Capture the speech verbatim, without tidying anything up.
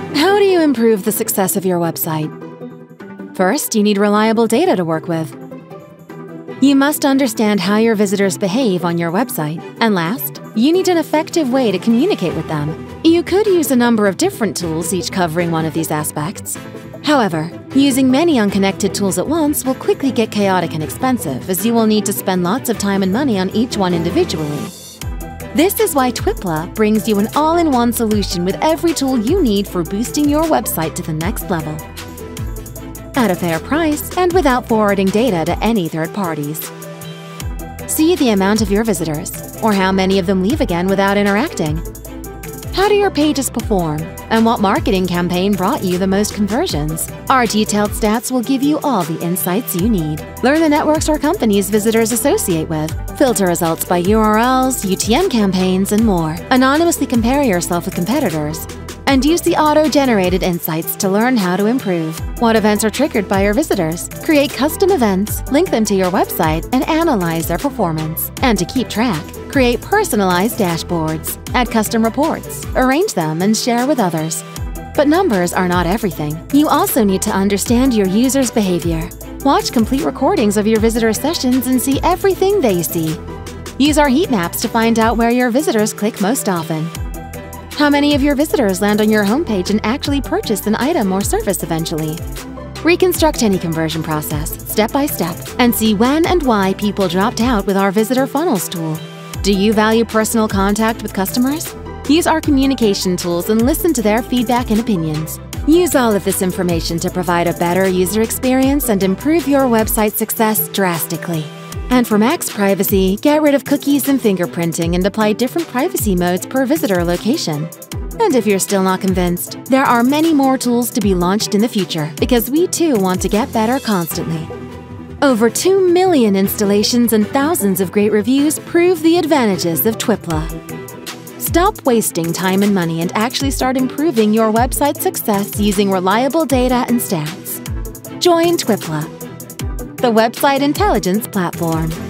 How do you improve the success of your website? First, you need reliable data to work with. You must understand how your visitors behave on your website. And last, you need an effective way to communicate with them. You could use a number of different tools, each covering one of these aspects. However, using many unconnected tools at once will quickly get chaotic and expensive, as you will need to spend lots of time and money on each one individually. This is why TWIPLA brings you an all-in-one solution with every tool you need for boosting your website to the next level, at a fair price and without forwarding data to any third parties. See the amount of your visitors, or how many of them leave again without interacting. How do your pages perform, and what marketing campaign brought you the most conversions? Our detailed stats will give you all the insights you need. Learn the networks or companies visitors associate with, filter results by U R Ls, U T M campaigns, and more. Anonymously compare yourself with competitors, and use the auto-generated insights to learn how to improve. What events are triggered by your visitors? Create custom events, link them to your website, and analyze their performance. And to keep track, create personalized dashboards, add custom reports, arrange them, and share with others. But numbers are not everything. You also need to understand your users' behavior. Watch complete recordings of your visitor sessions and see everything they see. Use our heat maps to find out where your visitors click most often. How many of your visitors land on your homepage and actually purchase an item or service eventually? Reconstruct any conversion process, step by step, and see when and why people dropped out with our Visitor Funnels tool. Do you value personal contact with customers? Use our communication tools and listen to their feedback and opinions. Use all of this information to provide a better user experience and improve your website success drastically. And for max privacy, get rid of cookies and fingerprinting and apply different privacy modes per visitor location. And if you're still not convinced, there are many more tools to be launched in the future, because we too want to get better constantly. Over two million installations and thousands of great reviews prove the advantages of TWIPLA. Stop wasting time and money and actually start improving your website success using reliable data and stats. Join TWIPLA, the website intelligence platform.